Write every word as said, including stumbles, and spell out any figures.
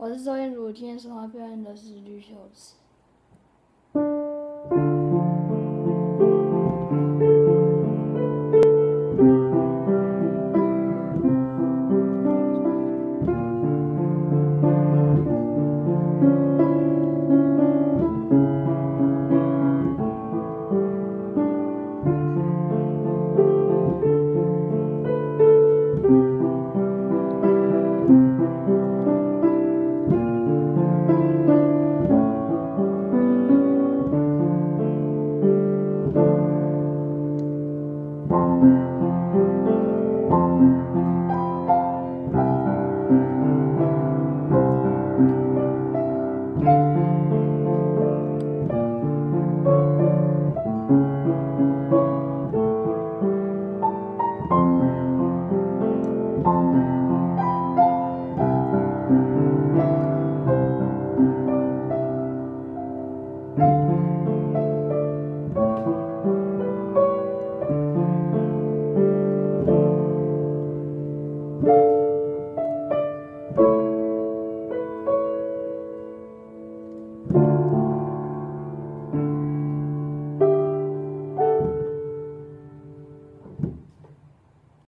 我是周燕如，今天说话表演的是绿袖子。